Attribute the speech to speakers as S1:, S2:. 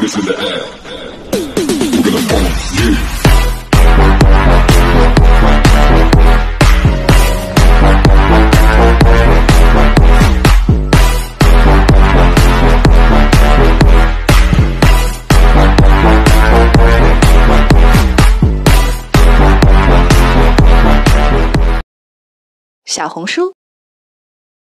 S1: fingers in the air. We're gonna bump, yeah.
S2: 小红书